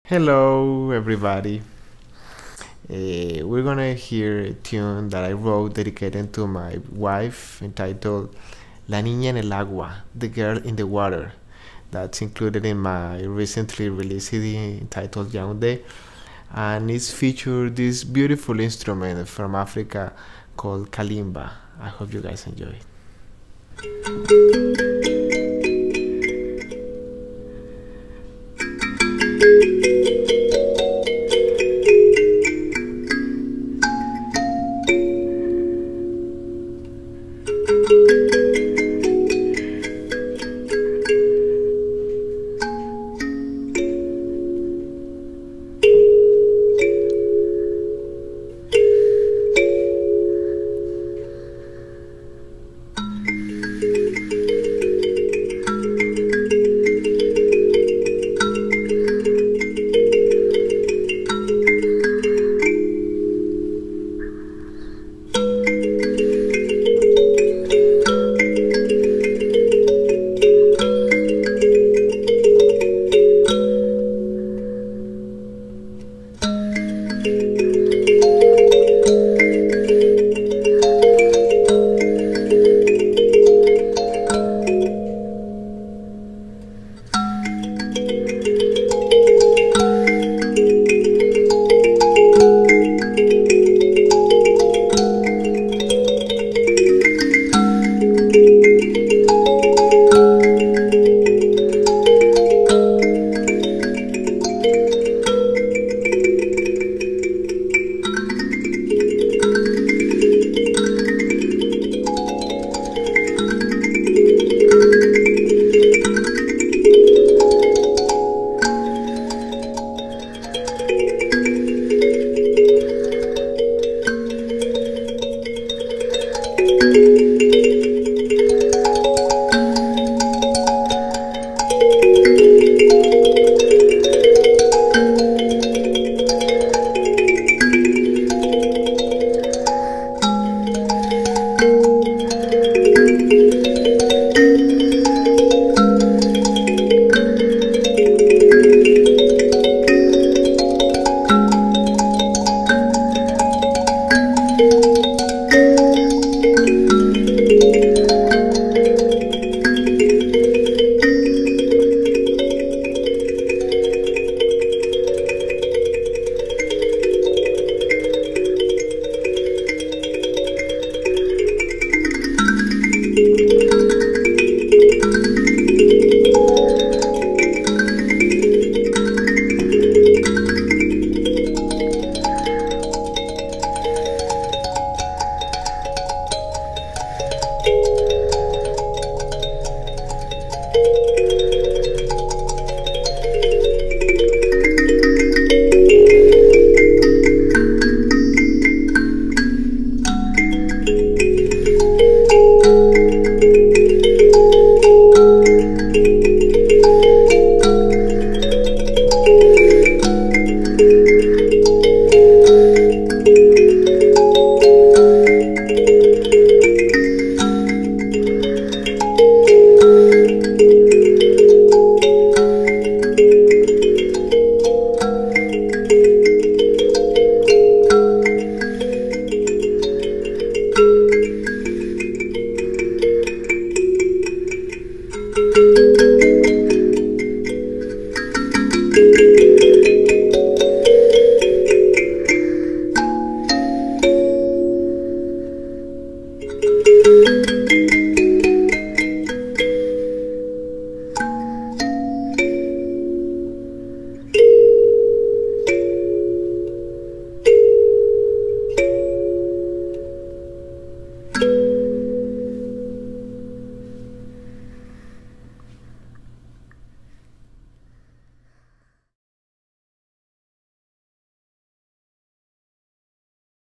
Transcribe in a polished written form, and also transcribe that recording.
Hello, everybody. We're gonna hear a tune that I wrote dedicated to my wife entitled La Niña en el Agua, The Girl in the Water. That's included in my recently released CD entitled Yaoundé, and it's featured this beautiful instrument from Africa called Kalimba. I hope you guys enjoy it.